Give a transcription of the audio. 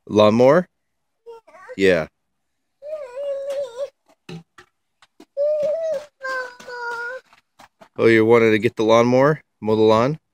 Lawnmower? Yeah. Oh, you wanted to get the lawnmower? Mow the lawn?